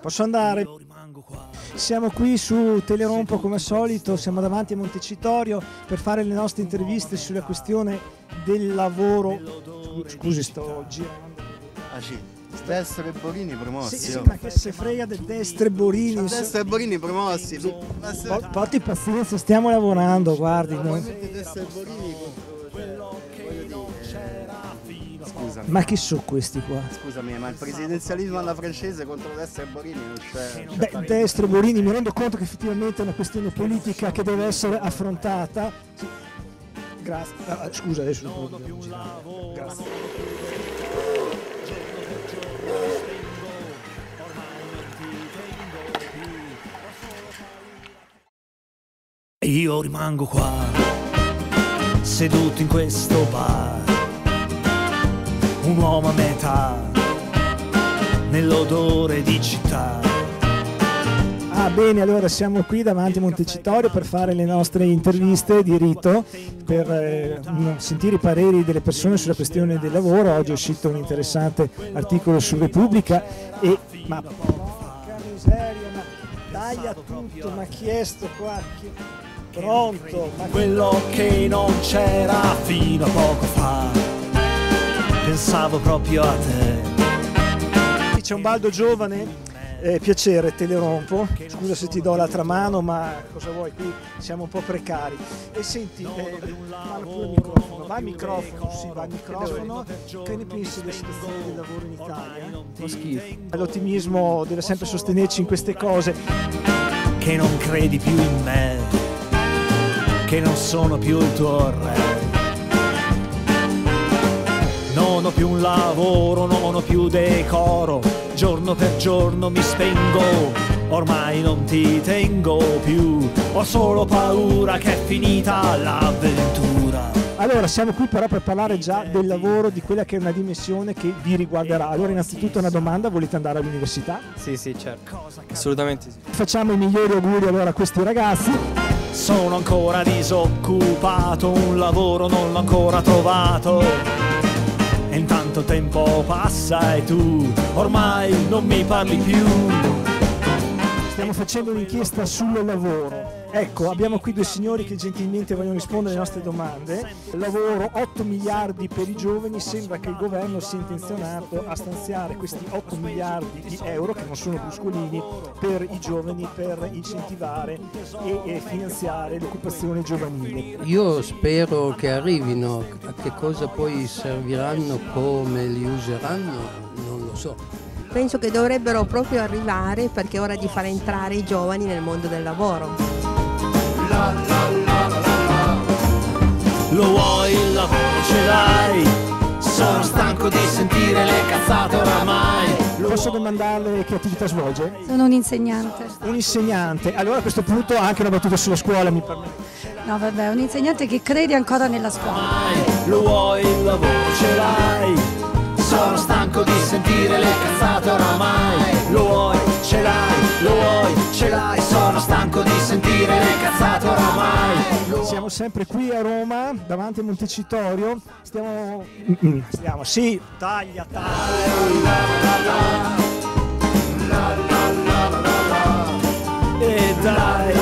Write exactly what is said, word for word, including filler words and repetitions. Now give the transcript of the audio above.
Posso andare? Siamo qui su Telerompo come al solito, siamo davanti a Montecitorio per fare le nostre interviste sulla questione del lavoro. Scusi, sto girando. Ah sì, Destra e Borini promossi. Sì, sì, ma che se frega del Destra e Borini. Destra e Borini promossi. Sì. Po porti pazienza, stiamo lavorando, guardi. No? Destra e Borini. Scusa. Ma chi sono questi qua? Scusami, ma il presidenzialismo alla francese contro Destra e Borini non c'è. Beh, Destra e Borini, mi rendo conto che effettivamente è una questione politica che deve essere affrontata. Sì. Grazie. Ah, scusa, adesso non può girare. Grazie. Io rimango qua, seduto in questo bar, un uomo a metà, nell'odore di città. Ah bene, allora siamo qui davanti a Montecitorio per fare le nostre interviste di rito, per eh, sentire i pareri delle persone sulla questione del lavoro. Oggi è uscito un interessante articolo su Repubblica e... ma porca miseria, ma taglia tutto, ma chi è sto qua? Chi... Pronto? Ma quello che non c'era fino a poco fa, pensavo proprio a te. C'è un baldo giovane. Eh, piacere, Telerompo, scusa se ti do l'altra mano, ma cosa vuoi, qui siamo un po' precari. E senti, eh, parla pure il microfono, va il microfono, sì, va il microfono. Che ne pensi della situazione del lavoro in Italia? Fa schifo. L'ottimismo deve sempre sostenerci in queste cose. Che non credi più in me, che non sono più il tuo re. Non ho più un lavoro, non ho più decoro, giorno per giorno mi spengo, ormai non ti tengo più, ho solo paura che è finita l'avventura. Allora, siamo qui però per parlare già del lavoro, di quella che è una dimensione che vi riguarderà. Allora, innanzitutto una domanda, volete andare all'università? Sì, sì, certo, assolutamente sì. Facciamo i migliori auguri allora a questi ragazzi. Sono ancora disoccupato, un lavoro non l'ho ancora trovato. E intanto tempo passa e tu ormai non mi parli più. Stiamo facendo un'inchiesta sul lavoro. Ecco, abbiamo qui due signori che gentilmente vogliono rispondere alle nostre domande. Lavoro, otto miliardi per i giovani, sembra che il governo sia intenzionato a stanziare questi otto miliardi di euro, che non sono bruscolini, per i giovani, per incentivare e, e finanziare l'occupazione giovanile. Io spero che arrivino, a che cosa poi serviranno, come li useranno, non lo so. Penso che dovrebbero proprio arrivare perché è ora di far entrare i giovani nel mondo del lavoro. La, la, la, la, la. Lo vuoi il lavoro, ce l'hai? Sono stanco di sentire le cazzate oramai. Posso domandarle che attività svolge? Sono un insegnante. Un insegnante. Allora a questo punto anche una battuta sulla scuola, mi permette. No vabbè, un insegnante che crede ancora nella scuola. Lo vuoi il lavoro, ce l'hai? Sono stanco di sentire le cazzate oramai. Lo vuoi, ce l'hai, lo vuoi, ce l'hai. Sono stanco di sentire le cazzate oramai. Siamo sempre qui a Roma, davanti a Montecitorio. Stiamo... Stiamo, sì, taglia, taglia. E dai.